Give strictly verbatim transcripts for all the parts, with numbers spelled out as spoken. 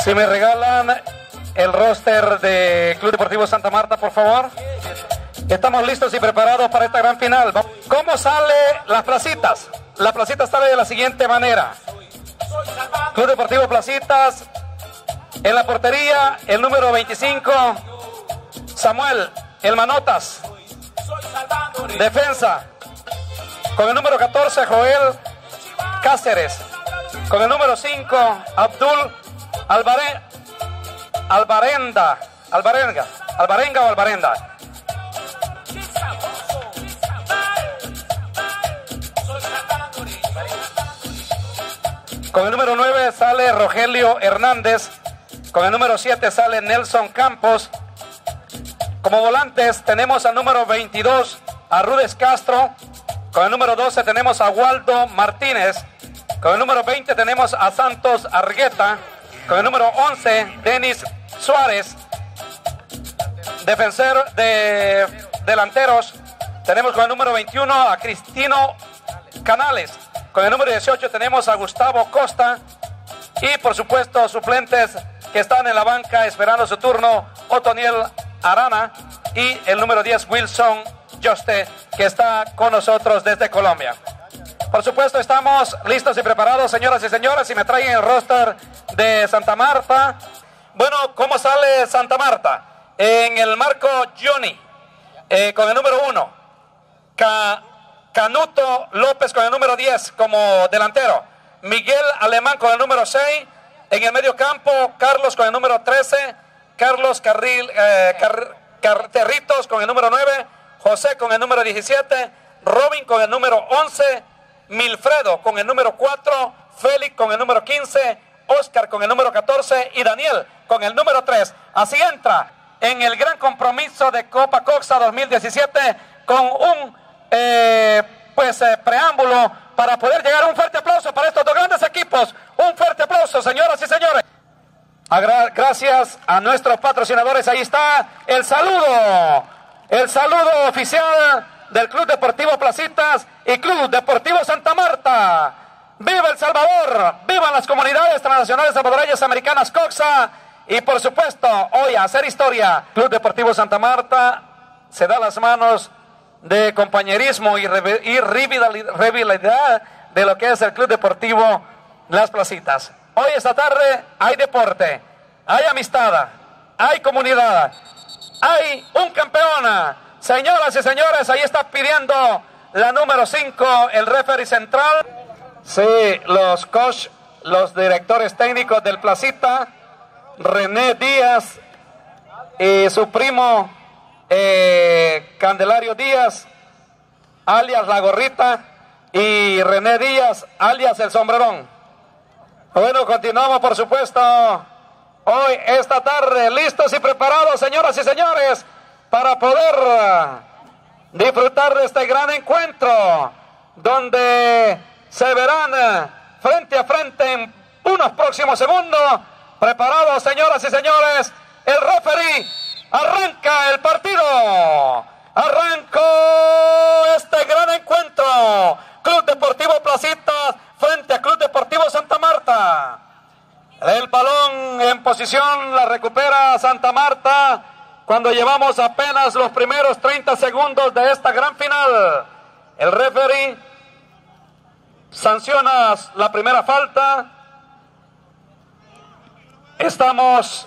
Si me regalan el roster de Club Deportivo Santa Marta, por favor. Estamos listos y preparados para esta gran final. ¿Cómo sale las placitas? La placita sale de la siguiente manera. Club Deportivo Placitas, en la portería, el número veinticinco, Samuel, el Manotas. Defensa, con el número catorce, Joel Cáceres. Con el número cinco, Abdul Albare, Albarenda, Albarenga, Albarenga o Albarenda. Con el número nueve sale Rogelio Hernández. Con el número siete sale Nelson Campos. Como volantes tenemos al número veintidós a Rudes Castro. Con el número doce tenemos a Waldo Martínez. Con el número veinte tenemos a Santos Argueta. Con el número once, Denis Suárez. Defensor de delanteros tenemos con el número veintiuno a Cristino Canales. Con el número dieciocho tenemos a Gustavo Costa. Y por supuesto suplentes que están en la banca esperando su turno, Otoniel Arana. Y el número diez, Wilson Juste, que está con nosotros desde Colombia. Por supuesto estamos listos y preparados, señoras y señores. Si me traen el roster de Santa Marta. Bueno, ¿cómo sale Santa Marta? En el marco, Johnny, eh, con el número uno. Ca Canuto López con el número diez como delantero. Miguel Alemán con el número seis. En el medio campo, Carlos con el número trece. Carlos Carril, eh, Car Car Territos con el número nueve. José con el número diecisiete. Robin con el número once. Milfredo con el número cuatro. Félix con el número quince. Oscar con el número catorce. Y Daniel con el número tres. Así entra en el gran compromiso de Copa Coxa dos mil diecisiete con un eh, pues eh, preámbulo para poder llegar a un fuerte aplauso para estos dos grandes equipos. Un fuerte aplauso, señoras y señores. Agra gracias a nuestros patrocinadores. Ahí está el saludo, el saludo oficial del Club Deportivo Placitas y Club Deportivo Santa Marta. ¡Viva El Salvador! ¡Vivan las comunidades transnacionales salvadoreñas americanas Coxa! Y por supuesto, hoy a hacer historia, Club Deportivo Santa Marta se da las manos de compañerismo y, y rivalidad de lo que es el Club Deportivo Las Placitas. Hoy esta tarde hay deporte, hay amistad, hay comunidad, hay un campeón. Señoras y señores, ahí está pidiendo la número cinco, el referee central. Sí, los coach, los directores técnicos del Placita, René Díaz y su primo eh, Candelario Díaz, alias La Gorrita, y René Díaz, alias El Sombrerón. Bueno, continuamos por supuesto hoy, esta tarde, listos y preparados, señoras y señores, para poder disfrutar de este gran encuentro, donde se verán frente a frente en unos próximos segundos. Preparados, señoras y señores, el referee arranca el partido. Arrancó este gran encuentro. Club Deportivo Placitas frente a Club Deportivo Santa Marta. El balón en posición la recupera Santa Marta cuando llevamos apenas los primeros treinta segundos de esta gran final. El referee sanciona la primera falta. Estamos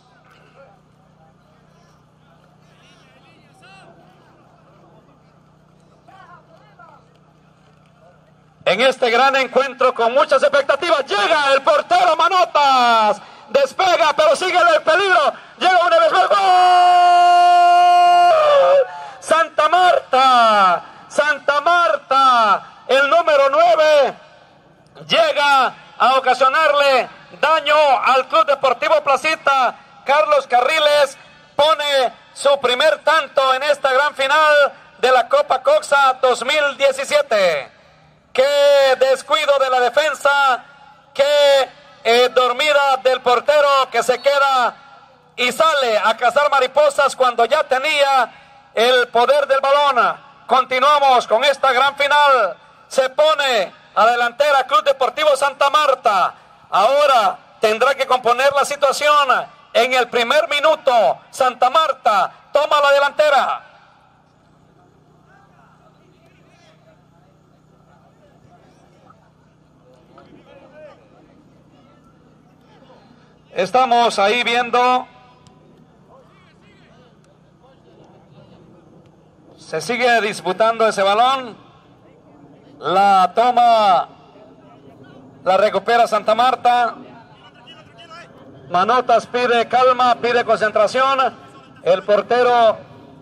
en este gran encuentro con muchas expectativas. Llega el portero Manotas, despega pero sigue el peligro, llega una vez más, ¡gol! Santa Marta, Santa Marta, el número nueve llega a ocasionarle daño al Club Deportivo Placita. Carlos Carriles pone su primer tanto en esta gran final de la Copa Coxa dos mil diecisiete. Qué descuido de la defensa, qué eh, dormida del portero que se queda y sale a cazar mariposas cuando ya tenía el poder del balón. Continuamos con esta gran final. Se pone a delantera Club Deportivo Santa Marta. Ahora tendrá que componer la situación. En el primer minuto, Santa Marta toma la delantera. Estamos ahí viendo. Se sigue disputando ese balón. La toma, la recupera Santa Marta. Manotas pide calma, pide concentración. El portero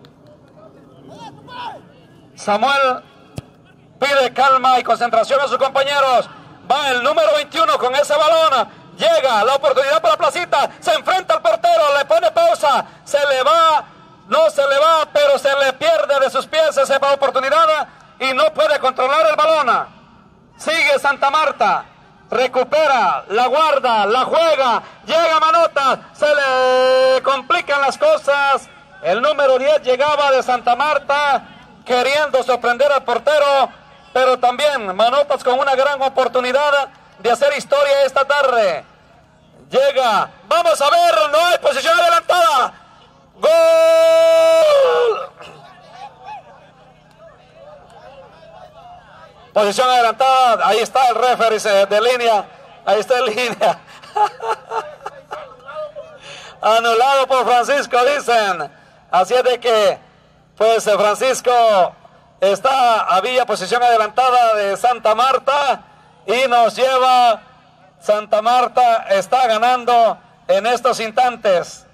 Samuel pide calma y concentración a sus compañeros. Va el número veintiuno con ese balón. Llega la oportunidad para Placita. Se enfrenta al portero, le pone pausa. Se le va, no se le va, pero se le pierde de sus pies esa oportunidad y no puede controlar el balón. Sigue Santa Marta. Recupera, la guarda, la juega, llega Manotas, se le complican las cosas. El número diez llegaba de Santa Marta queriendo sorprender al portero, pero también Manotas con una gran oportunidad de hacer historia esta tarde. Llega, vamos a ver, no hay posición adelantada. ¡Gol! Posición adelantada, ahí está el referee de línea, ahí está en línea. Anulado por Francisco, dicen. Así es de que, pues Francisco está, había posición adelantada de Santa Marta y nos lleva, Santa Marta está ganando en estos instantes.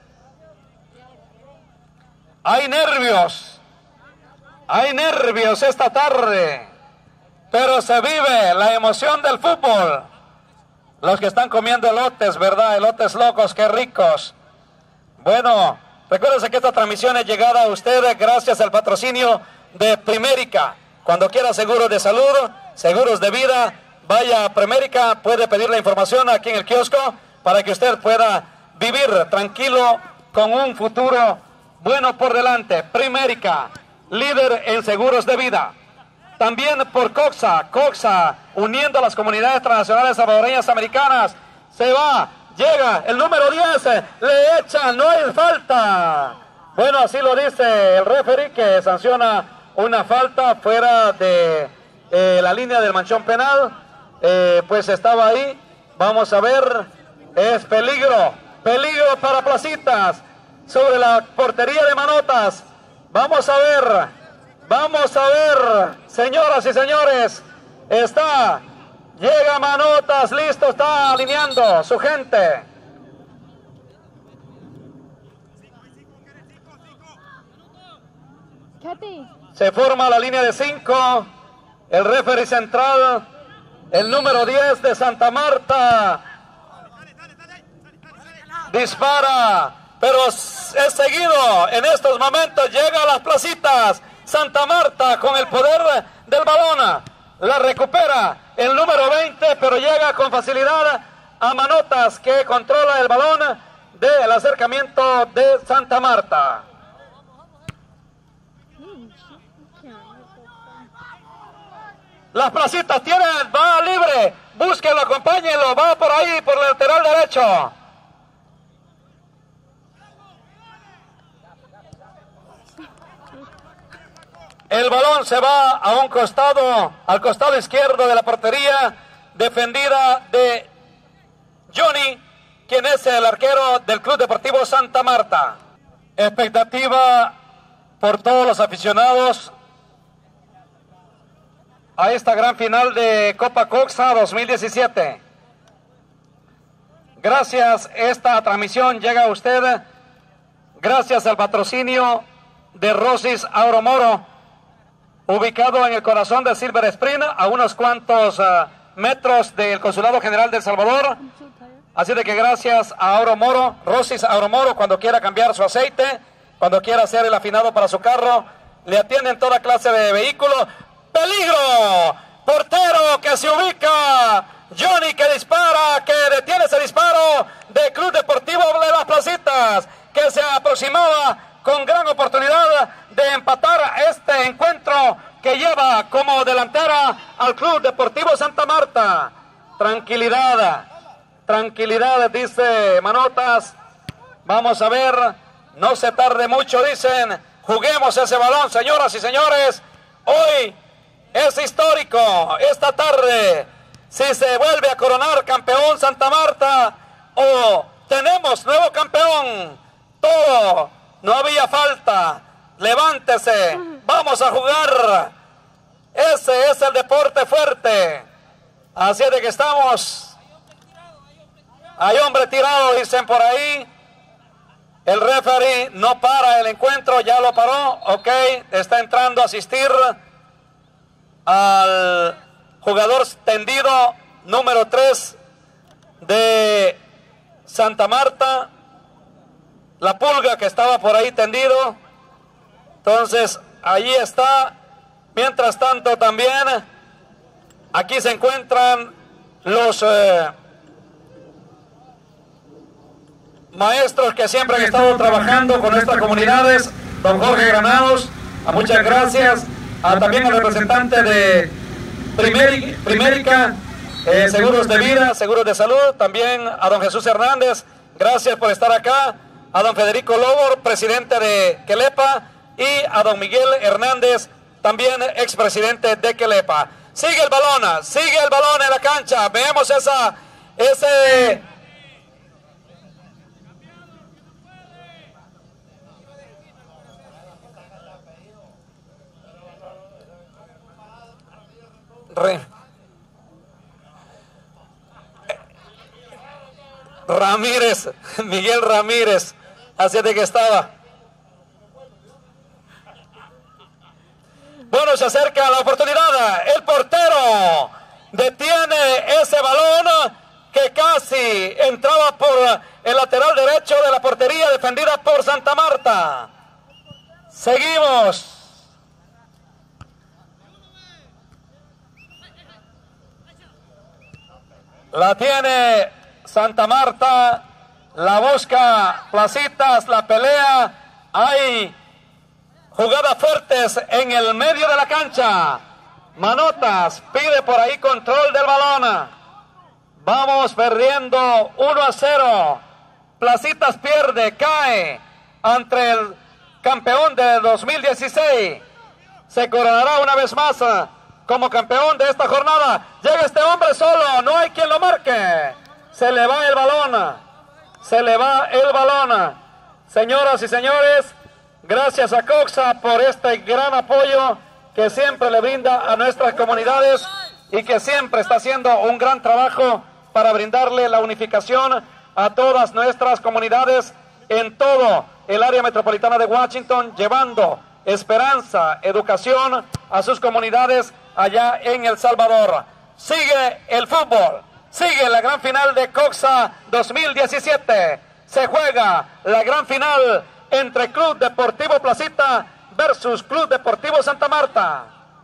Hay nervios, hay nervios esta tarde. Pero se vive la emoción del fútbol. Los que están comiendo elotes, ¿verdad? Elotes locos, qué ricos. Bueno, recuérdense que esta transmisión es llegada a ustedes gracias al patrocinio de Primérica. Cuando quiera seguros de salud, seguros de vida, vaya a Primérica, puede pedir la información aquí en el kiosco para que usted pueda vivir tranquilo con un futuro bueno por delante. Primérica, líder en seguros de vida. También por Coxa, Coxa, uniendo a las comunidades transnacionales salvadoreñas americanas. Se va, llega el número diez, le echa, no hay falta. Bueno, así lo dice el referee que sanciona una falta fuera de eh, la línea del manchón penal. Eh, pues estaba ahí, vamos a ver, es peligro, peligro para Placitas, sobre la portería de Manotas. Vamos a ver. Vamos a ver, señoras y señores, está, llega Manotas, listo, está alineando su gente. Se forma la línea de cinco, el referee central, el número diez de Santa Marta, dispara, pero es seguido en estos momentos, llega a las Placitas. Santa Marta con el poder del balón, la recupera el número veinte, pero llega con facilidad a Manotas que controla el balón del acercamiento de Santa Marta. Las Placitas tienen, va libre, búsquenlo, acompáñenlo, va por ahí, por el lateral derecho. El balón se va a un costado, al costado izquierdo de la portería, defendida de Johnny, quien es el arquero del Club Deportivo Santa Marta. Expectativa por todos los aficionados a esta gran final de Copa Coxa dos mil diecisiete. Gracias, esta transmisión llega a usted gracias al patrocinio de Rosis Auromoro, ubicado en el corazón de Silver Spring, a unos cuantos uh, metros del Consulado General de El Salvador. Así de que gracias a Auromoro, Rosis Auromoro, cuando quiera cambiar su aceite, cuando quiera hacer el afinado para su carro, le atienden toda clase de vehículos. ¡Peligro! Portero que se ubica, Johnny que dispara, que detiene ese disparo de Club Deportivo de las Placitas, que se aproximaba con gran oportunidad de empatar este encuentro que lleva como delantera al Club Deportivo Santa Marta. Tranquilidad, tranquilidad, dice Manotas. Vamos a ver, no se tarde mucho, dicen. Juguemos ese balón, señoras y señores. Hoy es histórico, esta tarde. Si se vuelve a coronar campeón Santa Marta o tenemos nuevo campeón, todo, no había falta. Levántese, vamos a jugar. Ese es el deporte fuerte. Así es de que estamos. Hay hombre tirado, dicen por ahí. El referee no para el encuentro, ya lo paró. Ok, está entrando a asistir al jugador tendido número tres de Santa Marta, la Pulga, que estaba por ahí tendido. Entonces, ahí está. Mientras tanto, también aquí se encuentran los eh, maestros que siempre han estado trabajando con nuestras comunidades. Don Jorge Granados, a muchas gracias. A, también al representante de Primeri, Primérica, eh, Seguros de Vida, Seguros de Salud. También a don Jesús Hernández, gracias por estar acá. A don Federico Lobo, presidente de Quelepa. Y a don Miguel Hernández, también expresidente de Quelepa. Sigue el balón, sigue el balón en la cancha. Veamos esa, ese... Re... Ramírez, Miguel Ramírez, así de que estaba. Bueno, se acerca la oportunidad. El portero detiene ese balón que casi entraba por el lateral derecho de la portería defendida por Santa Marta. Seguimos. La tiene Santa Marta. La busca Placitas, la pelea. Hay jugadas fuertes en el medio de la cancha. Manotas pide por ahí control del balón. Vamos perdiendo uno a cero. Placitas pierde, cae ante el campeón de dos mil dieciséis. Se coronará una vez más como campeón de esta jornada. Llega este hombre solo, no hay quien lo marque. Se le va el balón. Se le va el balón. Señoras y señores, gracias a Coxa por este gran apoyo que siempre le brinda a nuestras comunidades y que siempre está haciendo un gran trabajo para brindarle la unificación a todas nuestras comunidades en todo el área metropolitana de Washington, llevando esperanza, educación a sus comunidades allá en El Salvador. Sigue el fútbol, sigue la gran final de Coxa dos mil diecisiete. Se juega la gran final entre Club Deportivo Placita versus Club Deportivo Santa Marta.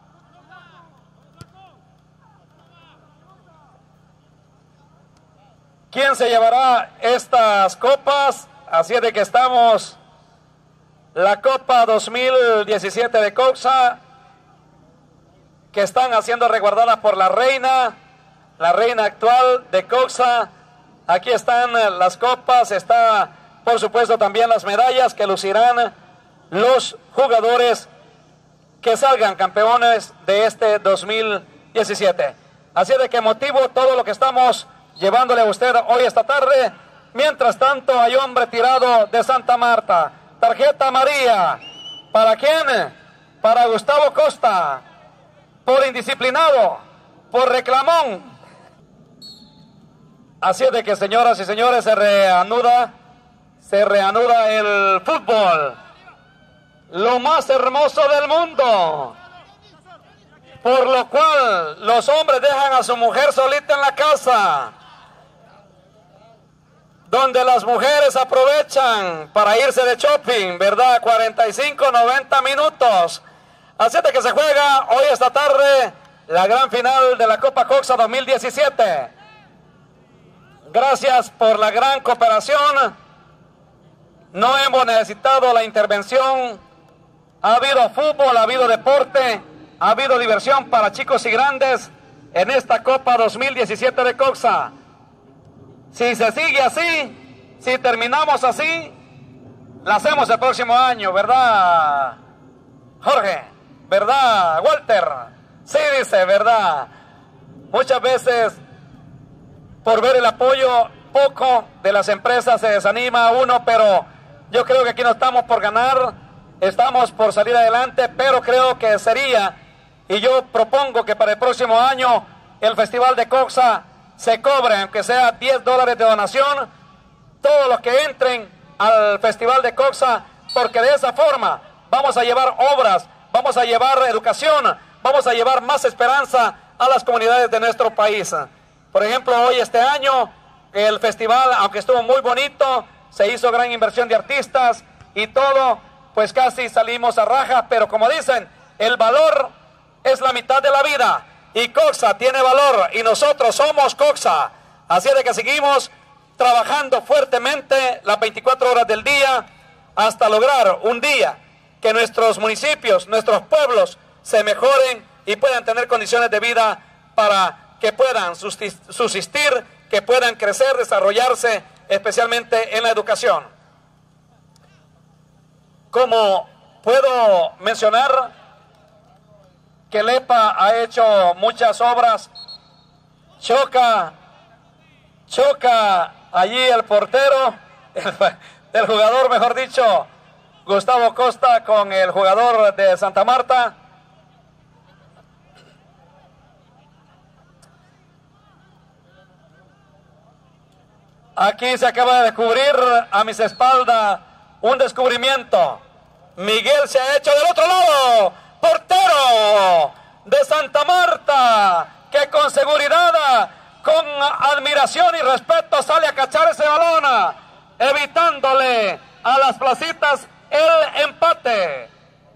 ¿Quién se llevará estas copas? Así es de que estamos. La Copa dos mil diecisiete de Coxa, que están haciendo resguardada por la reina, la reina actual de Coxa. Aquí están las copas, está por supuesto también las medallas que lucirán los jugadores que salgan campeones de este dos mil diecisiete. Así de que motivo todo lo que estamos llevándole a usted hoy esta tarde. Mientras tanto, hay hombre tirado de Santa Marta. Tarjeta amarilla. ¿Para quién? Para Gustavo Costa. Por indisciplinado, por reclamón. Así es de que, señoras y señores, se reanuda, se reanuda el fútbol. Lo más hermoso del mundo. Por lo cual, los hombres dejan a su mujer solita en la casa, donde las mujeres aprovechan para irse de shopping, ¿verdad? cuarenta y cinco, noventa minutos. Así de que se juega hoy esta tarde la gran final de la Copa Coxa dos mil diecisiete. Gracias por la gran cooperación. No hemos necesitado la intervención. Ha habido fútbol, ha habido deporte, ha habido diversión para chicos y grandes en esta Copa dos mil diecisiete de Coxa. Si se sigue así, si terminamos así, la hacemos el próximo año, ¿verdad, Jorge? ¿Verdad, Walter? Sí, dice, ¿verdad? Muchas veces, por ver el apoyo poco de las empresas, se desanima uno, pero yo creo que aquí no estamos por ganar, estamos por salir adelante, pero creo que sería, y yo propongo que para el próximo año el Festival de Coxa se cobre, aunque sea diez dólares de donación, todos los que entren al Festival de Coxa, porque de esa forma vamos a llevar obras, vamos a llevar educación, vamos a llevar más esperanza a las comunidades de nuestro país. Por ejemplo, hoy este año, el festival, aunque estuvo muy bonito, se hizo gran inversión de artistas y todo, pues casi salimos a raja, pero como dicen, el valor es la mitad de la vida, y Coxa tiene valor, y nosotros somos Coxa. Así de que seguimos trabajando fuertemente las veinticuatro horas del día, hasta lograr un día que nuestros municipios, nuestros pueblos se mejoren y puedan tener condiciones de vida para que puedan subsistir, que puedan crecer, desarrollarse, especialmente en la educación. Como puedo mencionar que el E P A ha hecho muchas obras, choca, choca allí el portero, el, el jugador, mejor dicho, Gustavo Costa con el jugador de Santa Marta. Aquí se acaba de descubrir a mis espaldas un descubrimiento. Miguel se ha hecho del otro lado. Portero de Santa Marta, que con seguridad, con admiración y respeto sale a cachar ese balón, evitándole a las placitas el empate.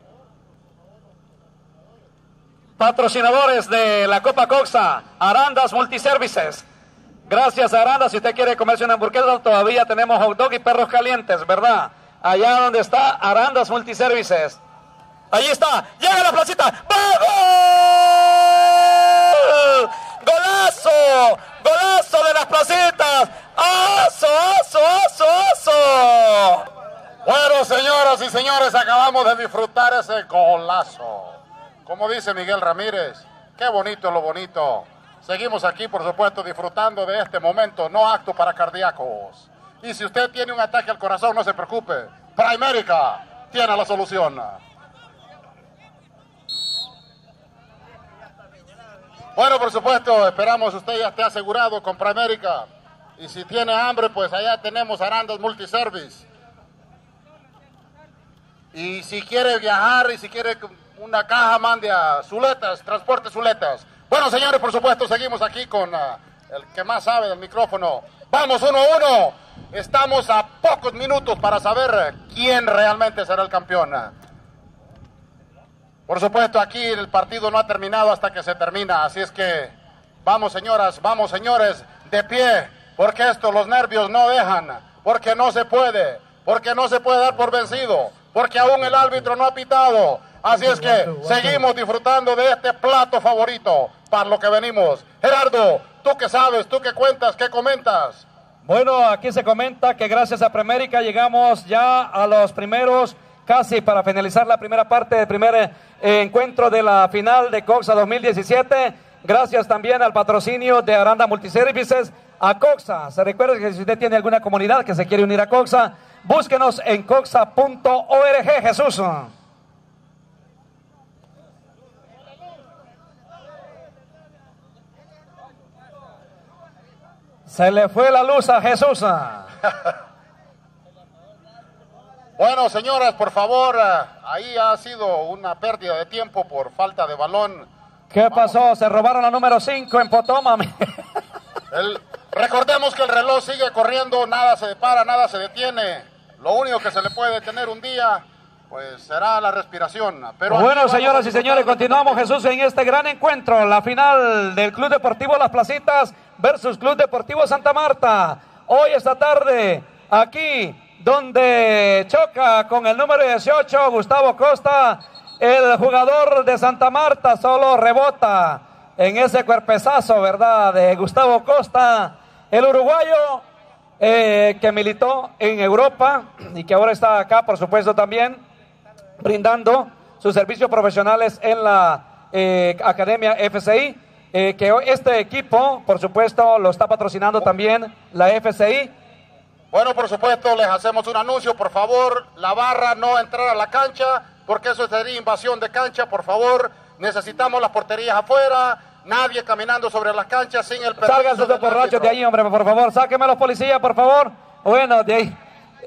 Patrocinadores de la Copa Coxa, Arandas Multiservices. Gracias, Arandas. Si usted quiere comerse una hamburguesa, todavía tenemos hot dog y perros calientes, ¿verdad? Allá donde está Arandas Multiservices. Ahí está, llega a la placita. ¡Gol! ¡Golazo! ¡Golazo de las placitas! ¡Aso, aso, aso, aso! Bueno, señoras y señores, acabamos de disfrutar ese golazo. Como dice Miguel Ramírez, qué bonito lo bonito. Seguimos aquí, por supuesto, disfrutando de este momento, no apto para cardíacos. Y si usted tiene un ataque al corazón, no se preocupe. Primerica tiene la solución. Bueno, por supuesto, esperamos usted ya esté asegurado con Primerica. Y si tiene hambre, pues allá tenemos Arandas Multiservice. Y si quiere viajar y si quiere una caja, mande a Zuletas, Transporte Zuletas. Bueno, señores, por supuesto, seguimos aquí con uh, el que más sabe del micrófono. Vamos, uno a uno. Estamos a pocos minutos para saber quién realmente será el campeón. Por supuesto, aquí el partido no ha terminado hasta que se termina. Así es que vamos, señoras, vamos, señores, de pie. Porque esto, los nervios no dejan. Porque no se puede. Porque no se puede dar por vencido. Porque aún el árbitro no ha pitado. Así es que seguimos disfrutando de este plato favorito para lo que venimos. Gerardo, ¿tú qué sabes? ¿Tú qué cuentas? ¿Qué comentas? Bueno, aquí se comenta que gracias a Primerica llegamos ya a los primeros, casi para finalizar la primera parte del primer eh, encuentro de la final de Coxa dos mil diecisiete. Gracias también al patrocinio de Aranda Multiservices a Coxa. Se recuerda que si usted tiene alguna comunidad que se quiere unir a Coxa, búsquenos en coxa punto org, Jesús. Se le fue la luz a Jesús. Bueno, señoras, por favor, ahí ha sido una pérdida de tiempo por falta de balón. ¿Qué Vamos. pasó? Se robaron la número cinco en Potoma. El, recordemos que el reloj sigue corriendo, nada se para, nada se detiene. Lo único que se le puede detener un día, pues será la respiración. Pero bueno, señoras y señores, continuamos, Jesús, en este gran encuentro, la final del Club Deportivo Las Placitas versus Club Deportivo Santa Marta. Hoy esta tarde, aquí donde choca con el número dieciocho, Gustavo Costa, el jugador de Santa Marta solo rebota en ese cuerpezazo, ¿verdad?, de Gustavo Costa, El uruguayo eh, que militó en Europa y que ahora está acá, por supuesto, también brindando sus servicios profesionales en la eh, Academia F C I, eh, que este equipo, por supuesto, lo está patrocinando también la F C I. Bueno, por supuesto, les hacemos un anuncio, por favor, la barra no entrar a la cancha, porque eso sería invasión de cancha, por favor, necesitamos las porterías afuera, nadie caminando sobre las canchas sin el permiso. Salgan esos borrachos de ahí, hombre, por favor, sáquenme a los policías, por favor. Bueno, de ahí.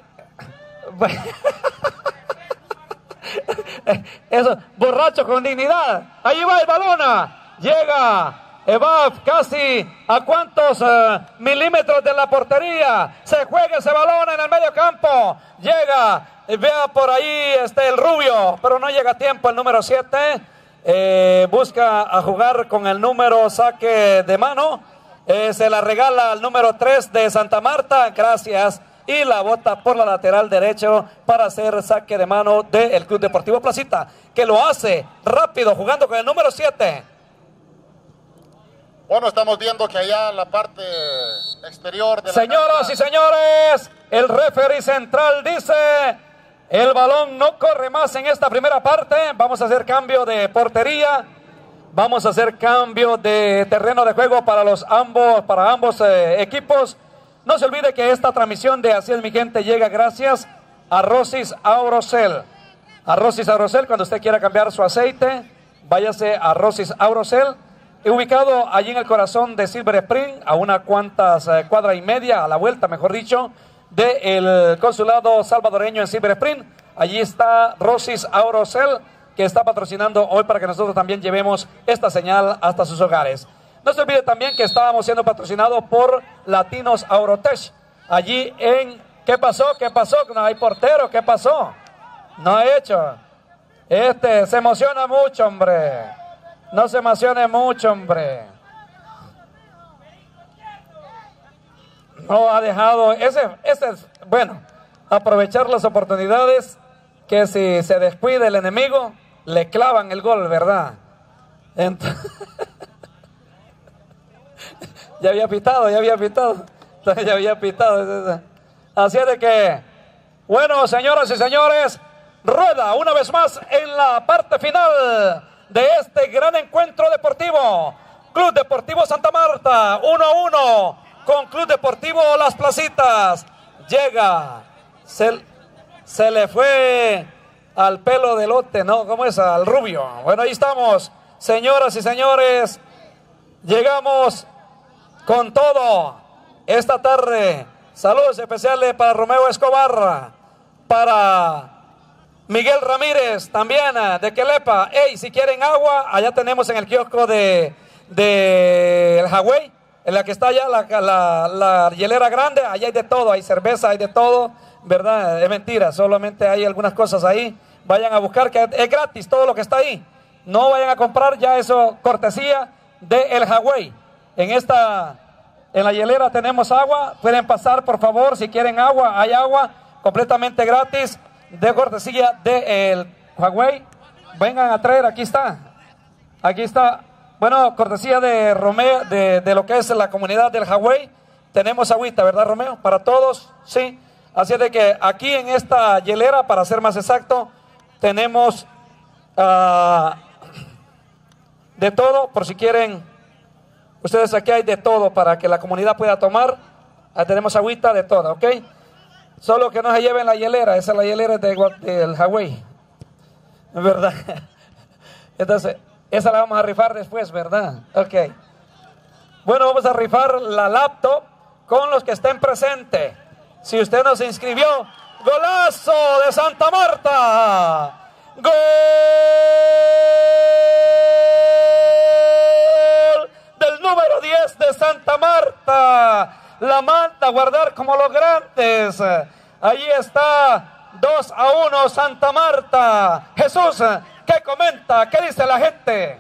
Eso, borracho con dignidad. Ahí va el balona. Llega Evaf casi a cuántos uh, milímetros de la portería. Se juega ese balón en el medio campo. Llega, vea por ahí este, el rubio, pero no llega a tiempo el número siete. Eh, busca a jugar con el número saque de mano. Eh, se la regala al número tres de Santa Marta. Gracias. Y la bota por la lateral derecho para hacer saque de mano del Club Deportivo Placita, que lo hace rápido jugando con el número siete. Bueno, estamos viendo que allá en la parte exterior de la Señoras cancha... y señores, el referee central dice: el balón no corre más en esta primera parte. Vamos a hacer cambio de portería. Vamos a hacer cambio de terreno de juego para los ambos, para ambos eh, equipos. No se olvide que esta transmisión de Así es mi gente llega gracias a Rosis Aurocel. A Rosis Aurocel, cuando usted quiera cambiar su aceite, váyase a Rosis Aurocel, ubicado allí en el corazón de Silver Spring, a una cuantas eh, cuadra y media, a la vuelta, mejor dicho, del consulado salvadoreño en Silver Spring. Allí está Rosis Aurocel, que está patrocinando hoy para que nosotros también llevemos esta señal hasta sus hogares. No se olvide también que estábamos siendo patrocinados por Latinos Aurotech. Allí en... ¿Qué pasó? ¿Qué pasó? No hay portero. ¿Qué pasó? No ha hecho. Este se emociona mucho, hombre. No se emocione mucho, hombre. No ha dejado... Ese, ese es... Bueno, aprovechar las oportunidades que si se descuida el enemigo, le clavan el gol, ¿verdad? Entonces... Ya había pitado, ya había pitado, ya había pitado. Así es de que, bueno, señoras y señores, rueda una vez más en la parte final de este gran encuentro deportivo. Club Deportivo Santa Marta, uno a uno con Club Deportivo Las Placitas. Llega, se, se le fue al pelo de lote, ¿no? ¿Cómo es? Al rubio. Bueno, ahí estamos, señoras y señores, llegamos con todo esta tarde. Saludos especiales para Romeo Escobar, para Miguel Ramírez, también de Quelepa. Hey, si quieren agua, allá tenemos en el kiosco de, de el Hawái, en la que está allá la, la, la hielera grande. Allá hay de todo, hay cerveza, hay de todo, ¿verdad? Es mentira, solamente hay algunas cosas ahí. Vayan a buscar, que es gratis todo lo que está ahí. No vayan a comprar ya eso, cortesía de el Hawái. En esta, en la hielera tenemos agua, pueden pasar por favor si quieren agua, hay agua completamente gratis de cortesía de el Huawei. Vengan a traer, aquí está, aquí está, bueno, cortesía de Romeo, de, de lo que es la comunidad del Huawei. Tenemos agüita, ¿verdad, Romeo? Para todos, sí. Así es de que aquí en esta hielera, para ser más exacto, tenemos uh, de todo, por si quieren. Ustedes, aquí hay de todo para que la comunidad pueda tomar. Ahí tenemos agüita de todo, ¿ok? Solo que no se lleven la hielera. Esa es la hielera de, del Hawái, ¿verdad? Entonces, esa la vamos a rifar después, ¿verdad? Ok. Bueno, vamos a rifar la laptop con los que estén presentes. Si usted no se inscribió, ¡golazo de Santa Marta! ¡Gol del número diez de Santa Marta! La manda a guardar como los grandes. Ahí está, dos a uno Santa Marta. Jesús, ¿qué comenta? ¿Qué dice la gente?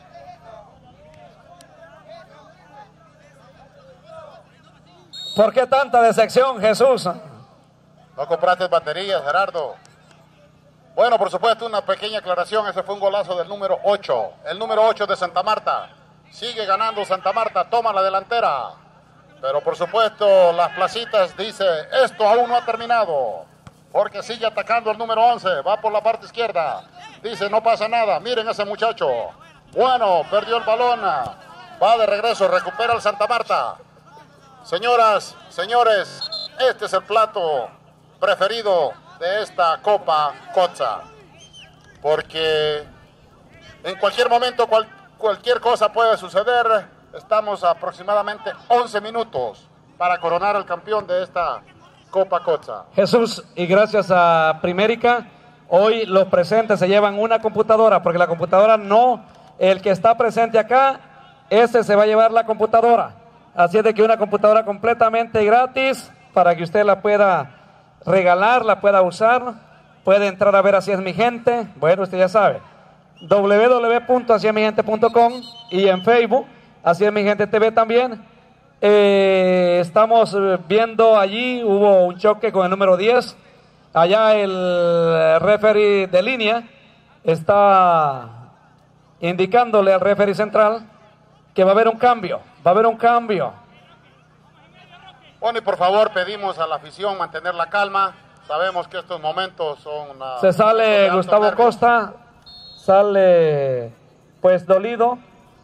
¿Por qué tanta decepción, Jesús? No compraste baterías, Gerardo. Bueno, por supuesto, una pequeña aclaración. Ese fue un golazo del número ocho. El número ocho de Santa Marta. Sigue ganando Santa Marta, toma la delantera. Pero por supuesto, las Placitas dice, esto aún no ha terminado. Porque sigue atacando el número once, va por la parte izquierda. Dice, no pasa nada, miren a ese muchacho. Bueno, perdió el balón, va de regreso, recupera el Santa Marta. Señoras, señores, este es el plato preferido de esta Copa Cotza. Porque en cualquier momento, cual, cualquier cosa puede suceder. Estamos a aproximadamente once minutos para coronar al campeón de esta Copa Cotza. Jesús, y gracias a Primérica, hoy los presentes se llevan una computadora, porque la computadora no, el que está presente acá, ese se va a llevar la computadora. Así es de que una computadora completamente gratis para que usted la pueda regalar, la pueda usar, puede entrar a ver Así es mi gente, bueno, usted ya sabe, doble u doble u doble u punto así es mi gente punto com y en Facebook, Así es mi gente T V también. Eh, estamos viendo allí, hubo un choque con el número diez, allá el referee de línea está indicándole al referee central que va a haber un cambio, va a haber un cambio. Bueno, y por favor pedimos a la afición mantener la calma, sabemos que estos momentos son... Uh, Se sale Gustavo nervios. Costa, sale pues dolido,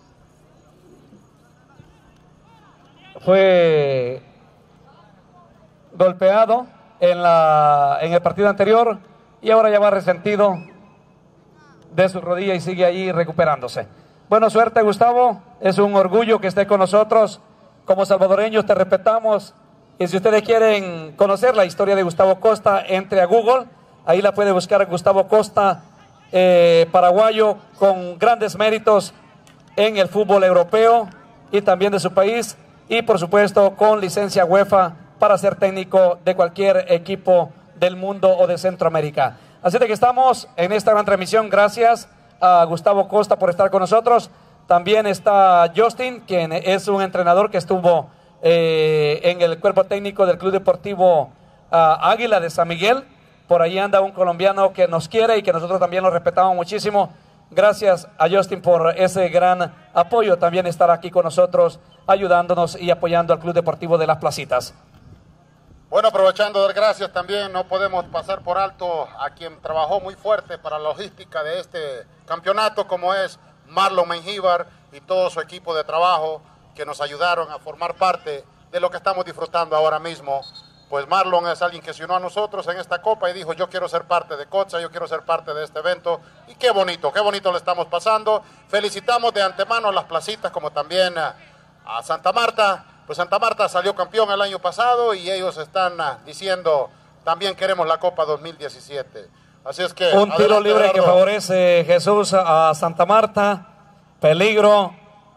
fue golpeado en, la, en el partido anterior y ahora ya va resentido de su rodilla y sigue ahí recuperándose. Bueno, suerte Gustavo, es un orgullo que esté con nosotros. Como salvadoreños te respetamos y si ustedes quieren conocer la historia de Gustavo Costa, entre a Google, ahí la puede buscar Gustavo Costa, eh, paraguayo con grandes méritos en el fútbol europeo y también de su país y por supuesto con licencia UEFA para ser técnico de cualquier equipo del mundo o de Centroamérica. Así de que estamos en esta gran transmisión, gracias a Gustavo Costa por estar con nosotros. También está Justin, quien es un entrenador que estuvo eh, en el cuerpo técnico del Club Deportivo uh, Águila de San Miguel. Por ahí anda un colombiano que nos quiere y que nosotros también lo respetamos muchísimo. Gracias a Justin por ese gran apoyo, también estar aquí con nosotros, ayudándonos y apoyando al Club Deportivo de Las Placitas. Bueno, aprovechando de dar gracias también, no podemos pasar por alto a quien trabajó muy fuerte para la logística de este campeonato, como es Marlon Mengíbar y todo su equipo de trabajo que nos ayudaron a formar parte de lo que estamos disfrutando ahora mismo. Pues Marlon es alguien que se unió a nosotros en esta copa y dijo, yo quiero ser parte de Cotza, yo quiero ser parte de este evento. Y qué bonito, qué bonito le estamos pasando. Felicitamos de antemano a Las Placitas, como también a, a Santa Marta. Pues Santa Marta salió campeón el año pasado y ellos están uh, diciendo, también queremos la Copa dos mil diecisiete. Así es que... Un tiro adelante, libre Gerardo. Que favorece Jesús a Santa Marta. Peligro.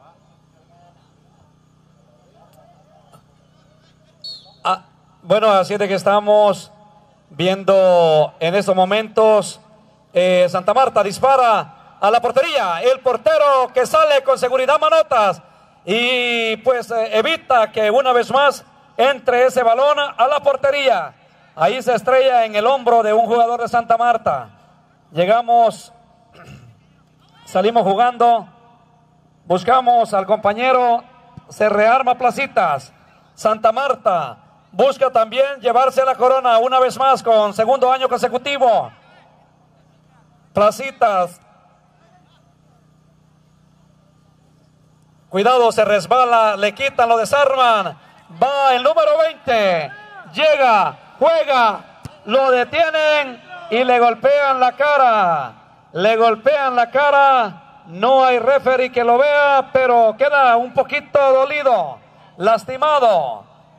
Ah, bueno, así es de que estamos viendo en estos momentos. Eh, Santa Marta dispara a la portería. El portero que sale con seguridad Manotas. Y pues eh, evita que una vez más entre ese balón a la portería. Ahí se estrella en el hombro de un jugador de Santa Marta. Llegamos, salimos jugando, buscamos al compañero, se rearma Placitas. Santa Marta busca también llevarse la corona una vez más con segundo año consecutivo. Placitas. Cuidado, se resbala, le quitan, lo desarman. Va el número veinte. Llega, juega, lo detienen y le golpean la cara. Le golpean la cara. No hay referee que lo vea, pero queda un poquito dolido, lastimado.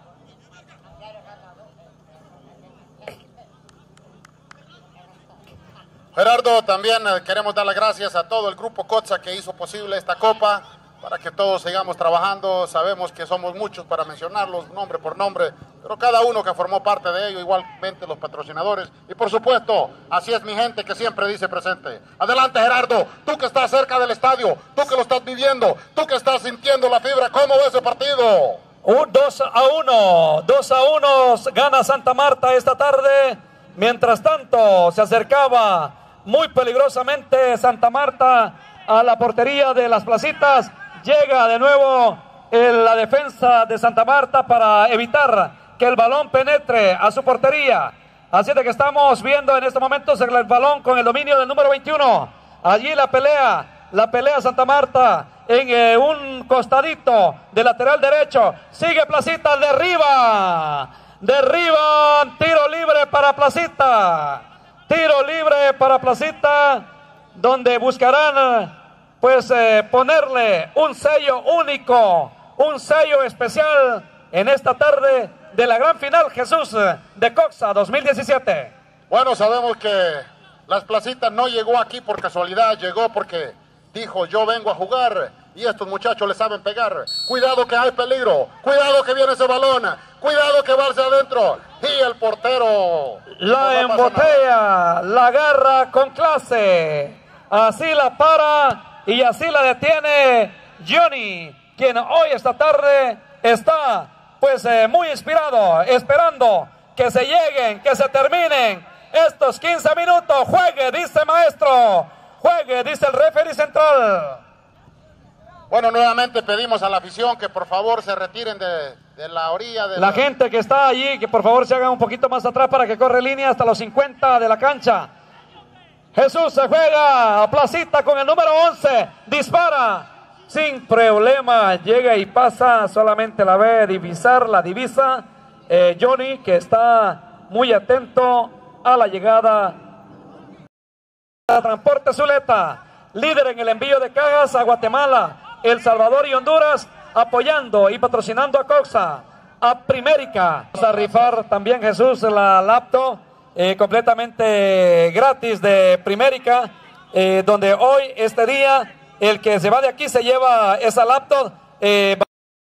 Gerardo, también queremos dar las gracias a todo el grupo Cotza que hizo posible esta copa, para que todos sigamos trabajando. Sabemos que somos muchos para mencionarlos nombre por nombre, pero cada uno que formó parte de ello, igualmente los patrocinadores y por supuesto, Así es mi gente que siempre dice presente. Adelante Gerardo, tú que estás cerca del estadio, tú que lo estás viviendo, tú que estás sintiendo la fibra, ¿cómo ves ese partido? Un dos a uno, dos a uno gana Santa Marta esta tarde. Mientras tanto se acercaba muy peligrosamente Santa Marta a la portería de Las Placitas. Llega de nuevo en la defensa de Santa Marta para evitar que el balón penetre a su portería. Así de que estamos viendo en este momento el balón con el dominio del número veintiuno. Allí la pelea, la pelea Santa Marta en eh, un costadito de lateral derecho. Sigue Placita, derriba. Derriba, tiro libre para Placita. Tiro libre para Placita, donde buscarán pues eh, ponerle un sello único, un sello especial en esta tarde de la gran final, Jesús, de Coxa dos mil diecisiete. Bueno, sabemos que Las Placitas no llegó aquí por casualidad, llegó porque dijo: yo vengo a jugar y estos muchachos le saben pegar. Cuidado que hay peligro, cuidado que viene ese balón, cuidado que va hacia adentro. Y el portero la no embotella, la agarra con clase, así la para y así la detiene Johnny, quien hoy esta tarde está pues eh, muy inspirado, esperando que se lleguen, que se terminen estos quince minutos. Juegue, dice maestro, juegue, dice el referee central. Bueno, nuevamente pedimos a la afición que por favor se retiren de, de la orilla. De la, la gente que está allí, que por favor se hagan un poquito más atrás para que corre línea hasta los cincuenta de la cancha. Jesús se juega a Placita con el número once, dispara sin problema, llega y pasa, solamente la ve divisar, la divisa eh, Johnny, que está muy atento a la llegada de Transporte Zuleta, líder en el envío de cajas a Guatemala, El Salvador y Honduras, apoyando y patrocinando a Coxa, a Primérica. Vamos a rifar también, Jesús, la laptop eh, completamente gratis de Primérica, eh, donde hoy, este día, el que se va de aquí se lleva esa laptop. Eh,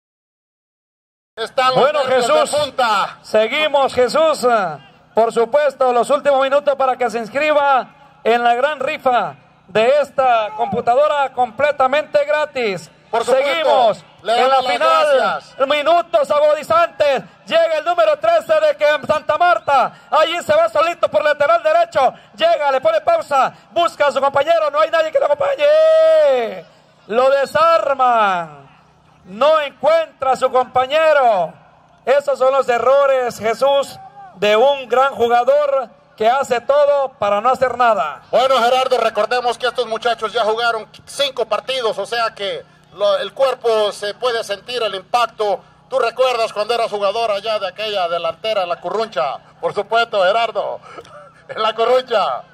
bueno, Jesús, seguimos, Jesús, por supuesto, los últimos minutos para que se inscriba en la gran rifa de esta computadora completamente gratis. Por Seguimos en la final, gracias. Minutos agonizantes, llega el número trece de que Santa Marta, allí se va solito por lateral derecho, llega, le pone pausa, busca a su compañero, no hay nadie que lo acompañe, lo desarman, no encuentra a su compañero. Esos son los errores, Jesús, de un gran jugador que hace todo para no hacer nada. Bueno, Gerardo, recordemos que estos muchachos ya jugaron cinco partidos, o sea que lo, el cuerpo se puede sentir el impacto. ¿Tú recuerdas cuando eras jugador allá de aquella delantera en la Curruncha? Por supuesto, Gerardo, en la Curruncha.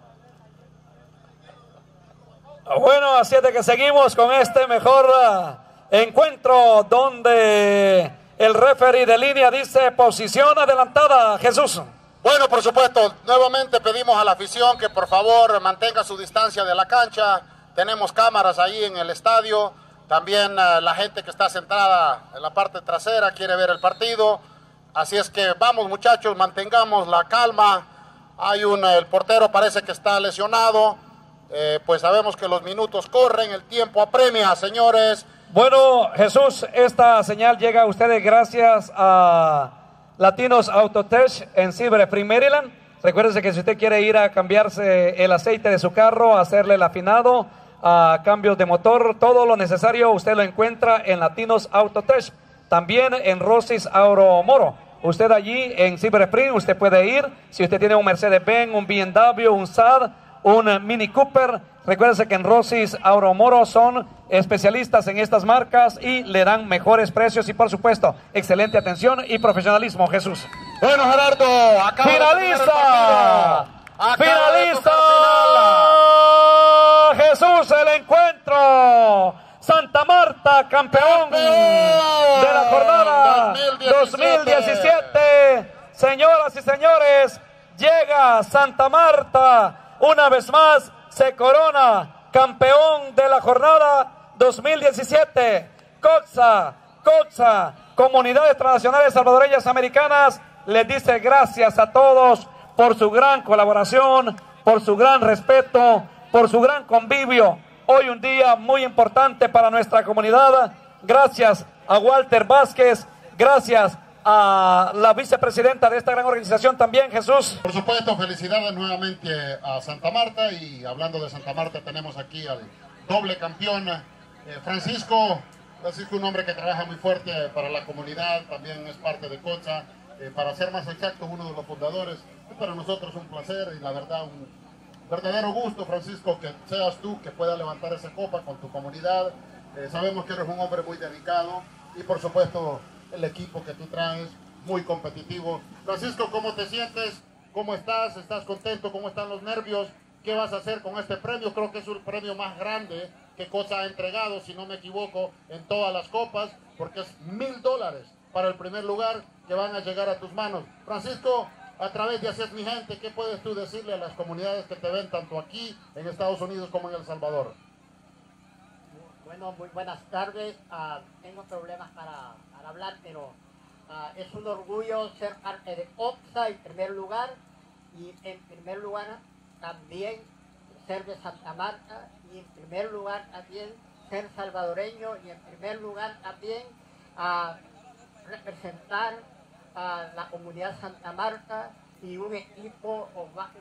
Bueno, así es de que seguimos con este mejor uh, encuentro donde el referee de línea dice posición adelantada, Jesús. Bueno, por supuesto, nuevamente pedimos a la afición que por favor mantenga su distancia de la cancha. Tenemos cámaras ahí en el estadio. También uh, la gente que está sentada en la parte trasera quiere ver el partido. Así es que vamos, muchachos, mantengamos la calma. Hay un, el portero parece que está lesionado. Eh, pues sabemos que los minutos corren, el tiempo apremia, señores. Bueno, Jesús, esta señal llega a ustedes gracias a Latinos Autotech en Silver Spring, Maryland. Recuérdense que si usted quiere ir a cambiarse el aceite de su carro, a hacerle el afinado, a cambios de motor, todo lo necesario usted lo encuentra en Latinos Autotech. También en Rosis Auro Moro. Usted allí en Silver Spring, usted puede ir. Si usted tiene un Mercedes-Benz, un B M W, un S A D, un Mini Cooper, recuérdense que en Rosis Auro Moro son especialistas en estas marcas y le dan mejores precios y por supuesto excelente atención y profesionalismo, Jesús. Bueno, Gerardo, acaba finaliza de finaliza Jesús el encuentro. Santa Marta, campeón, campeón de la jornada dos mil diecisiete. Señoras y señores, llega Santa Marta. Una vez más se corona campeón de la jornada dos mil diecisiete. Coxa, Coxa, comunidades transnacionales salvadoreñas americanas, les dice gracias a todos por su gran colaboración, por su gran respeto, por su gran convivio. Hoy un día muy importante para nuestra comunidad. Gracias a Walter Vázquez, gracias a la vicepresidenta de esta gran organización también, Jesús. Por supuesto, felicidades nuevamente a Santa Marta, y hablando de Santa Marta tenemos aquí al doble campeón, eh, Francisco. Francisco, un hombre que trabaja muy fuerte para la comunidad, también es parte de Cocha, eh, para ser más exacto, uno de los fundadores. Y para nosotros un placer y la verdad un verdadero gusto, Francisco, que seas tú que pueda levantar esa copa con tu comunidad. Eh, sabemos que eres un hombre muy dedicado y por supuesto el equipo que tú traes, muy competitivo. Francisco, ¿cómo te sientes? ¿Cómo estás? ¿Estás contento? ¿Cómo están los nervios? ¿Qué vas a hacer con este premio? Creo que es el premio más grande que Cocha ha entregado, si no me equivoco, en todas las copas, porque es mil dólares para el primer lugar que van a llegar a tus manos. Francisco, a través de Así es mi gente, ¿qué puedes tú decirle a las comunidades que te ven tanto aquí en Estados Unidos como en El Salvador? Bueno, muy buenas tardes. Uh, tengo problemas para, para hablar, pero uh, es un orgullo ser parte de OXA en primer lugar, y en primer lugar también ser de Santa Marta, y en primer lugar también ser salvadoreño, y en primer lugar también uh, representar a la comunidad Santa Marta y un equipo,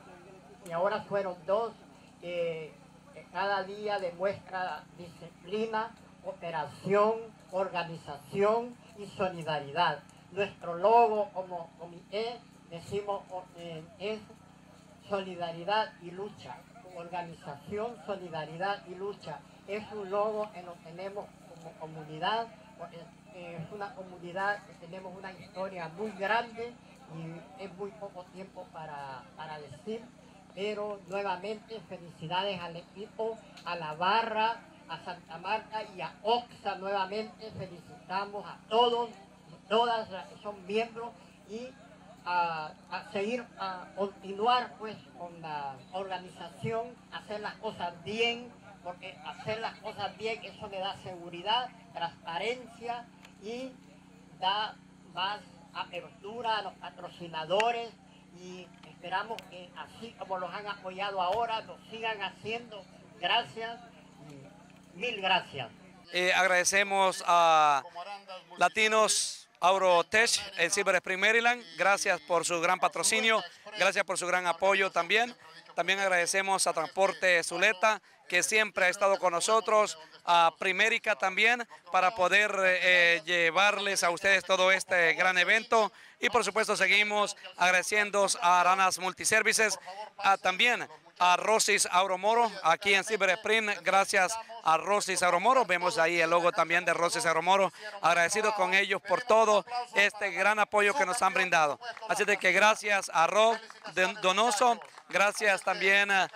y ahora fueron dos, que cada día demuestra disciplina, cooperación, organización y solidaridad. Nuestro logo como comité, decimos, eh, es solidaridad y lucha. Organización, solidaridad y lucha. Es un logo que lo tenemos como comunidad, porque es una comunidad que tenemos una historia muy grande y es muy poco tiempo para, para decir, pero nuevamente felicidades al equipo, a la barra, a Santa Marta y a OXA. Nuevamente felicitamos a todos y todas las que son miembros, y a, a seguir, a continuar pues con la organización, hacer las cosas bien, porque hacer las cosas bien, eso le da seguridad, transparencia y da más apertura a los patrocinadores, y esperamos que así como los han apoyado ahora, lo sigan haciendo. Gracias y mil gracias. Eh, agradecemos a Latinos Aurotech en Silver Spring, Maryland. Gracias por su gran patrocinio, gracias por su gran apoyo también. También agradecemos a Transporte Zuleta, que siempre ha estado con nosotros, a Primérica también, para poder eh, llevarles a ustedes todo este gran evento. Y por supuesto seguimos agradeciendo a Aranas Multiservices, a, también a Rosis Auromoro, aquí en Silver Spring. Gracias a Rosis Auromoro, vemos ahí el logo también de Rosis Auromoro. Agradecido con ellos por todo este gran apoyo que nos han brindado. Así de que gracias a Rob Donoso, gracias también a,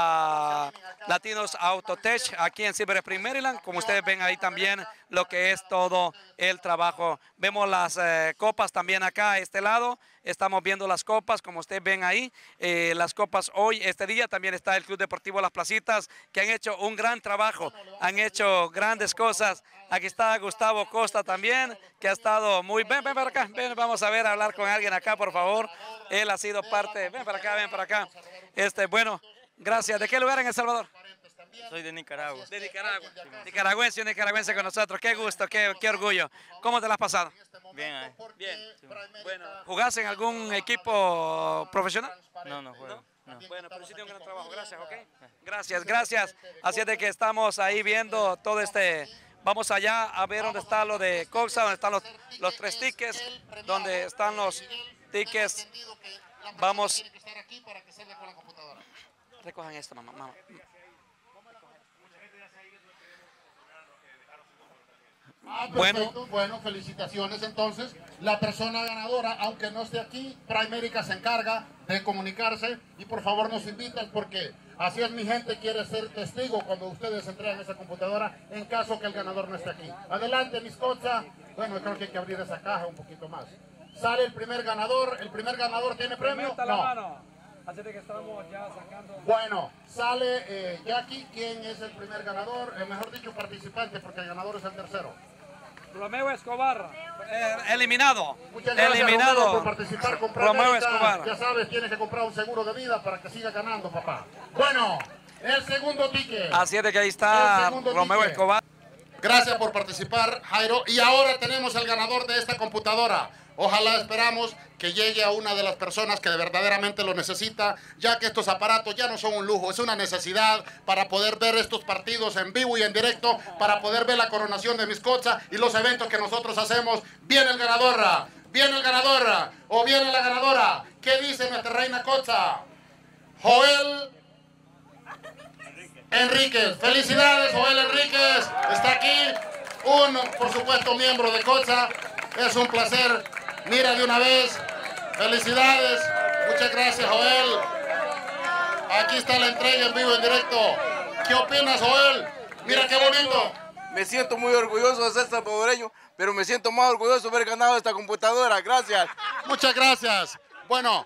a Latinos Autotech aquí en Silver Spring, Maryland. Como ustedes ven ahí también lo que es todo el trabajo. Vemos las eh, copas también acá a este lado. Estamos viendo las copas, como ustedes ven ahí. Eh, las copas hoy, este día, también está el Club Deportivo Las Placitas, que han hecho un gran trabajo, han hecho grandes cosas. Aquí está Gustavo Costa también, que ha estado muy... Ven, ven para acá, ven, vamos a ver, a hablar con alguien acá, por favor. Él ha sido parte... Ven para acá, ven para acá. Este, bueno, gracias. ¿De qué lugar en El Salvador? Soy de Nicaragua. De Nicaragua. Nicaragüense, un nicaragüense con nosotros. Qué gusto, qué, qué orgullo. ¿Cómo te la has pasado? Bien, ahí. Bien. Sí. Bueno, ¿jugás en algún equipo profesional? No, no juego. No. Bueno, pero hiciste un gran trabajo. Gracias, ¿ok? Gracias, gracias. Así es de que estamos ahí viendo todo este... Vamos allá a ver dónde está lo de Coxa, donde están los, los tres tickets, donde están los tickets. Vamos... Recojan esto, mamá. mamá. Ah, bueno, bueno, felicitaciones entonces. La persona ganadora, aunque no esté aquí, Primérica se encarga de comunicarse y por favor nos invitan, porque Así es mi gente, quiere ser testigo cuando ustedes entregan esa computadora en caso que el ganador no esté aquí. Adelante, mis cochas. Bueno, creo que hay que abrir esa caja un poquito más. Sale el primer ganador. ¿El primer ganador tiene premio? No. Así de que estamos ya sacando... Bueno, sale eh, Jackie. ¿Quién es el primer ganador? Eh, mejor dicho, participante, porque el ganador es el tercero. Romeo Escobar, eh, eliminado. Muchas gracias, eliminado. Romeo, por participar con Romeo Escobar. Ya sabes, tienes que comprar un seguro de vida para que siga ganando, papá. Bueno, el segundo ticket. Así es de que ahí está Romeo ticket. Escobar. Gracias por participar, Jairo. Y ahora tenemos el ganador de esta computadora. Ojalá esperamos que llegue a una de las personas que verdaderamente lo necesita, ya que estos aparatos ya no son un lujo, es una necesidad para poder ver estos partidos en vivo y en directo, para poder ver la coronación de Miss Kotza y los eventos que nosotros hacemos. Viene el ganador, viene el ganador, o viene la ganadora. ¿Qué dice nuestra reina Kotza? Joel Enríquez. Felicidades, Joel Enríquez. Está aquí, un, por supuesto, miembro de Kotza. Es un placer. Mira de una vez. Felicidades. Muchas gracias, Joel. Aquí está la entrega en vivo, en directo. ¿Qué opinas, Joel? Mira qué bonito. Me siento muy orgulloso de ser salvadoreño, pero me siento más orgulloso de haber ganado esta computadora. Gracias. Muchas gracias. Bueno,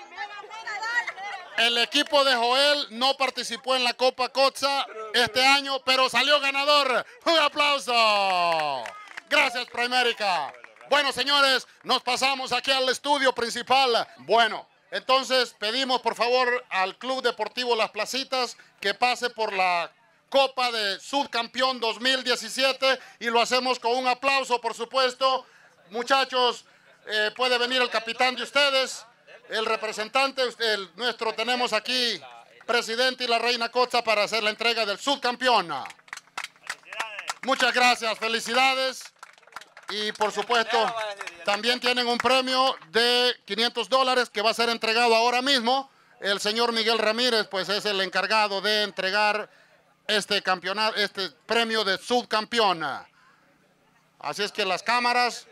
el equipo de Joel no participó en la Copa Kotza este año, pero salió ganador. ¡Un aplauso! Gracias, Primérica. Bueno, señores, nos pasamos aquí al estudio principal. Bueno, entonces pedimos por favor al Club Deportivo Las Placitas que pase por la Copa de Subcampeón dos mil diecisiete y lo hacemos con un aplauso, por supuesto. Muchachos, eh, puede venir el capitán de ustedes, el representante, el, nuestro, tenemos aquí presidente y la reina Kotza para hacer la entrega del subcampeón. Muchas gracias, felicidades. Y por supuesto, también tienen un premio de quinientos dólares que va a ser entregado ahora mismo. El señor Miguel Ramírez, pues es el encargado de entregar este campeonato, este premio de subcampeón. Así es que las cámaras.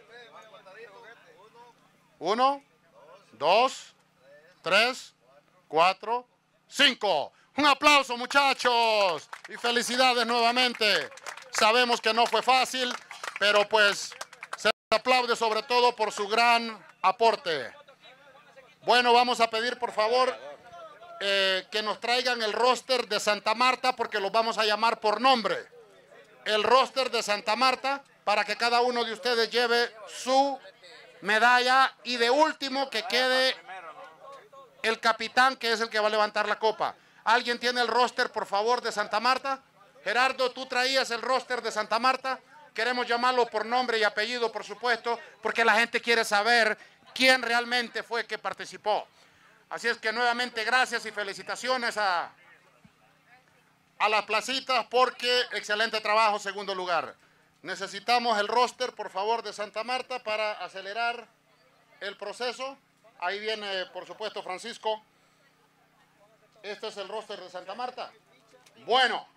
Uno, dos, tres, cuatro, cinco. Un aplauso, muchachos. Y felicidades nuevamente. Sabemos que no fue fácil, pero pues se aplaude sobre todo por su gran aporte. Bueno, vamos a pedir por favor eh, que nos traigan el roster de Santa Marta porque los vamos a llamar por nombre. El roster de Santa Marta para que cada uno de ustedes lleve su medalla y de último que quede el capitán que es el que va a levantar la copa. ¿Alguien tiene el roster por favor de Santa Marta? Gerardo, tú traías el roster de Santa Marta. Queremos llamarlo por nombre y apellido, por supuesto, porque la gente quiere saber quién realmente fue que participó. Así es que nuevamente gracias y felicitaciones a, a las placitas porque excelente trabajo, segundo lugar. Necesitamos el roster, por favor, de Santa Marta para acelerar el proceso. Ahí viene, por supuesto, Francisco. Este es el roster de Santa Marta. Bueno.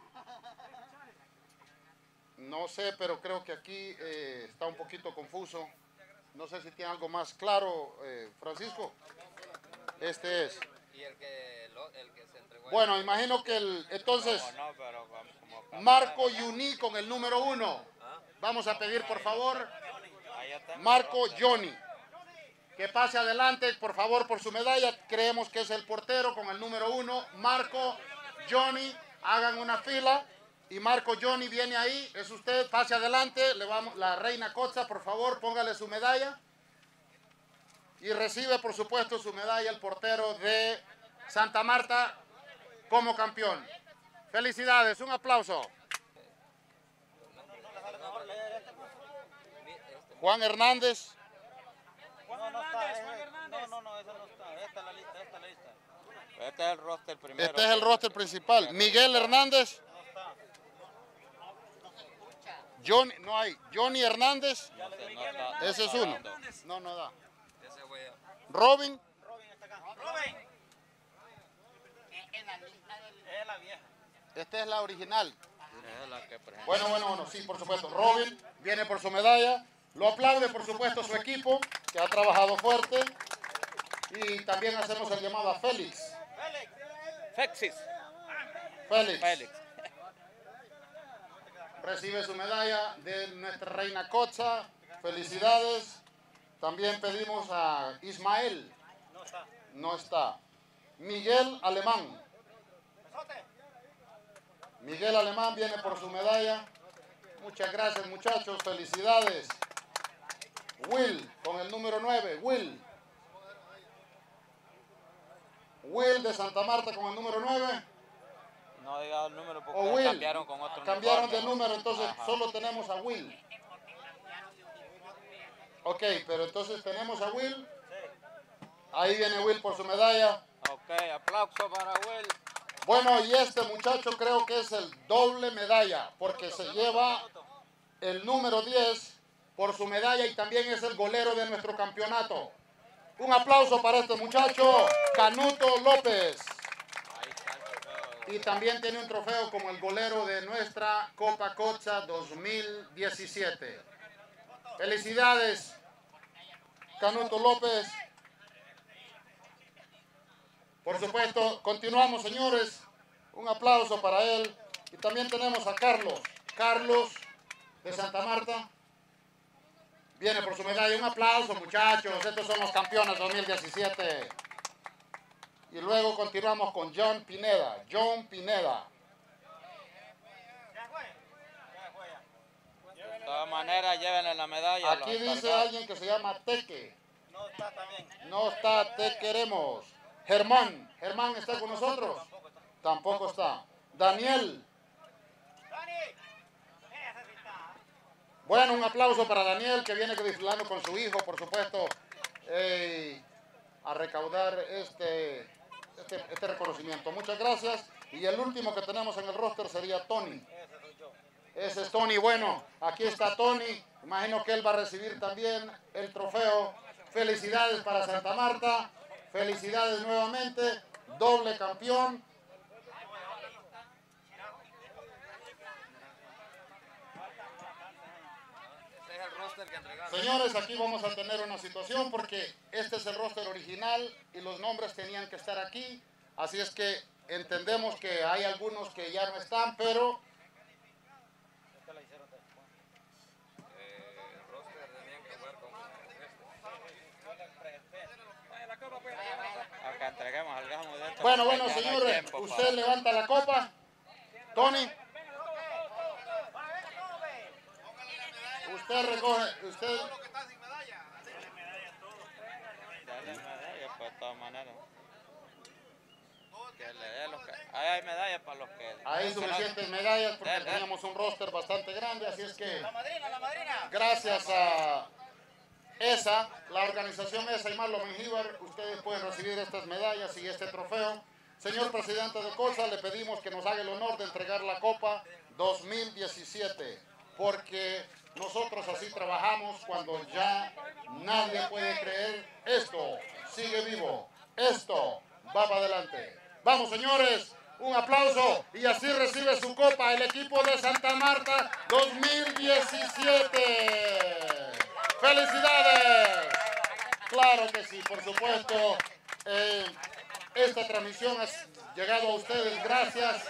No sé, pero creo que aquí eh, está un poquito confuso. No sé si tiene algo más claro, eh, Francisco. Este es. Y el que, lo, el que se entregó. Bueno, imagino que el... Entonces, Marco Yuní con el número uno. Vamos a pedir, por favor, Marco Johnny. Que pase adelante, por favor, por su medalla. Creemos que es el portero con el número uno. Marco Johnny, hagan una fila. Y Marco Johnny viene ahí, es usted, pase adelante, le vamos, la reina Kotza, por favor, póngale su medalla. Y recibe, por supuesto, su medalla el portero de Santa Marta como campeón. Felicidades, un aplauso. Juan Hernández. No, no está, es, no, no, no, esa no está, esta es la lista, esta es la lista. Este es el roster primero. Este es el roster principal. Miguel Hernández. Johnny, no hay. Johnny Hernández. No sé, no está, Ese es no uno. está. No, no da. Ese güey. Robin. Robin está acá. Robin. Es la vieja. Esta es la original. Es la que presenta. Bueno, bueno, bueno, sí, por supuesto. Robin viene por su medalla. Lo aplaude, por supuesto, su equipo, que ha trabajado fuerte. Y también hacemos el llamado a Félix. Félix. Félix. Félix. Recibe su medalla de nuestra reina Kotza. Felicidades. También pedimos a Ismael. No está. No está. Miguel Alemán. Miguel Alemán viene por su medalla. Muchas gracias, muchachos. Felicidades. Will, con el número nueve. Will. Will de Santa Marta con el número nueve. No he llegado el número porque O Will. cambiaron con otro Cambiaron uniforme. de número, entonces Ajá. solo tenemos a Will. Ok, pero entonces tenemos a Will. Ahí viene Will por su medalla. Ok, aplauso para Will. Bueno, y este muchacho creo que es el doble medalla, porque se lleva el número diez por su medalla y también es el golero de nuestro campeonato. Un aplauso para este muchacho, Canuto López. Y también tiene un trofeo como el golero de nuestra Copa Cotza dos mil diecisiete. Felicidades, Canuto López. Por supuesto, continuamos, señores. Un aplauso para él. Y también tenemos a Carlos. Carlos de Santa Marta. Viene por su medalla. Un aplauso, muchachos. Estos son los campeones dos mil diecisiete. Y luego continuamos con John Pineda. John Pineda. De todas maneras, llévenle la medalla. Aquí los dice encargados. alguien que se llama Teque. No está también. No está, te queremos. Germán. Germán está con nosotros. Tampoco está. Daniel. Bueno, un aplauso para Daniel, que viene disfrutando con su hijo, por supuesto, eh, a recaudar este, este, este reconocimiento. Muchas gracias. Y el último que tenemos en el roster sería Tony. Ese es Tony. Bueno, aquí está Tony. Imagino que él va a recibir también el trofeo. Felicidades para Santa Marta. Felicidades nuevamente. Doble campeón. Señores, aquí vamos a tener una situación porque este es el roster original y los nombres tenían que estar aquí. Así es que entendemos que hay algunos que ya no están, pero... Acá entreguemos al gamo de esto. Bueno, bueno, Ya no hay señores, tiempo usted para- levanta la copa. Tony. Usted recoge, usted... Dale medalla, pues, de todas maneras. Que le dé los que... Ahí hay medallas para los que... Hay suficientes medallas porque Dale, dale. teníamos un roster bastante grande, así es que madrina, la madrina. gracias a esa, la organización esa y Marlon Mengíbar, ustedes pueden recibir estas medallas y este trofeo. Señor presidente de Cotza, le pedimos que nos haga el honor de entregar la Copa dos mil diecisiete, porque nosotros así trabajamos cuando ya nadie puede creer. Esto sigue vivo, esto va para adelante. Vamos, señores, un aplauso y así recibe su copa el equipo de Santa Marta dos mil diecisiete. ¡Felicidades! Claro que sí, por supuesto. Eh, esta transmisión ha llegado a ustedes gracias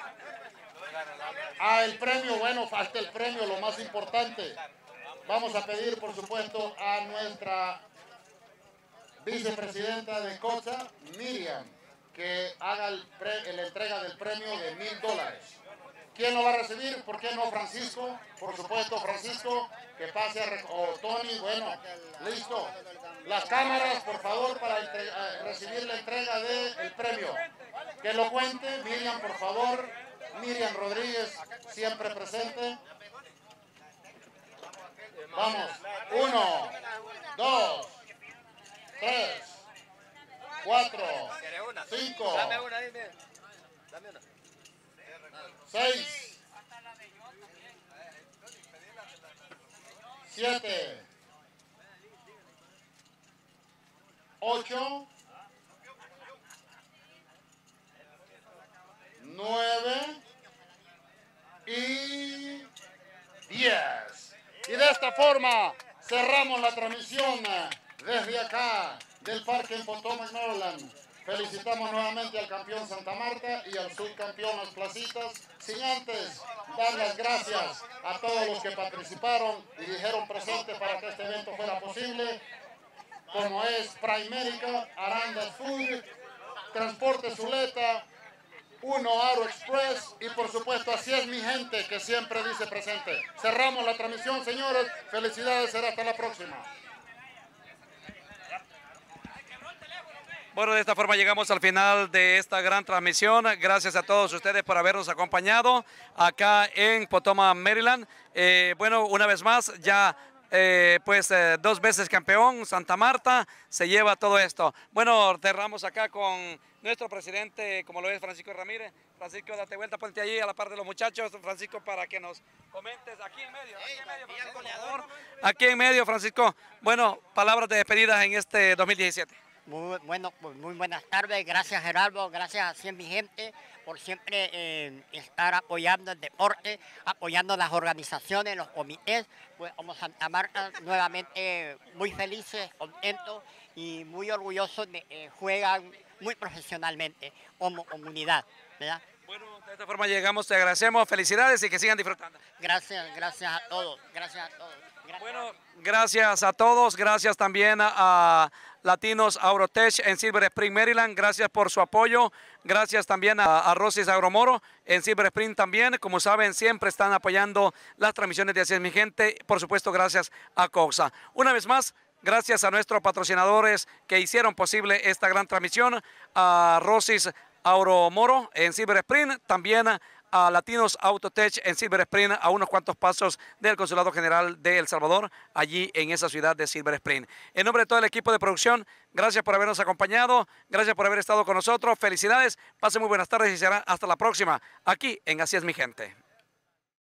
a el premio. Bueno, falta el premio, lo más importante. Vamos a pedir, por supuesto, a nuestra vicepresidenta de Cotza, Miriam, que haga el pre- la entrega del premio de mil dólares. ¿Quién lo va a recibir? ¿Por qué no Francisco? Por supuesto, Francisco, que pase a... rec- O Tony, bueno, listo. Las cámaras, por favor, para entre- eh, recibir la entrega del premio. Que lo cuente, Miriam, por favor. Miriam Rodríguez, siempre presente. Vamos. Uno, dos, tres, cuatro, cinco, seis, siete, ocho, nueve y diez. Y de esta forma cerramos la transmisión desde acá del parque en Potomac, Maryland. Felicitamos nuevamente al campeón Santa Marta y al subcampeón Las Placitas, sin antes dar las gracias a todos los que participaron y dijeron presente para que este evento fuera posible, como es Primerica, Arandas Food, Transporte Zuleta, Uno Aro Express y por supuesto así es mi gente que siempre dice presente. Cerramos la transmisión, señores. Felicidades, será hasta la próxima. Bueno, de esta forma llegamos al final de esta gran transmisión. Gracias a todos ustedes por habernos acompañado acá en Potomac, Maryland. Eh, bueno, una vez más, ya eh, pues eh, dos veces campeón, Santa Marta, se lleva todo esto. Bueno, cerramos acá con nuestro presidente, como lo es Francisco Ramírez. Francisco, date vuelta, ponte allí a la par de los muchachos, Francisco, para que nos comentes aquí en medio, aquí en medio, Francisco, por favor. Aquí en medio, Francisco. Bueno, palabras de despedida en este dos mil diecisiete. Muy, bueno, pues, muy buenas tardes, gracias Gerardo, gracias a Cien Mi Gente por siempre eh, estar apoyando el deporte, apoyando las organizaciones, los comités. Pues como Santa Marta, nuevamente muy felices, contentos y muy orgullosos de que eh, juegan muy profesionalmente como comunidad, ¿verdad? Bueno, de esta forma llegamos, te agradecemos, felicidades y que sigan disfrutando. Gracias, gracias a todos, gracias a todos. Gracias. Bueno, gracias a todos, gracias también a, a Latinos Aurotech en Silver Spring, Maryland, gracias por su apoyo, gracias también a, a Rosis Agromoro en Silver Spring también, como saben siempre están apoyando las transmisiones de Así es Mi Gente, por supuesto gracias a Coxa. Una vez más, gracias a nuestros patrocinadores que hicieron posible esta gran transmisión, a Rosis Agromoro en Silver Spring, también a a Latinos Autotech en Silver Spring, a unos cuantos pasos del Consulado General de El Salvador, allí en esa ciudad de Silver Spring. En nombre de todo el equipo de producción, gracias por habernos acompañado, gracias por haber estado con nosotros, felicidades, pasen muy buenas tardes y será hasta la próxima, aquí en Así es Mi Gente.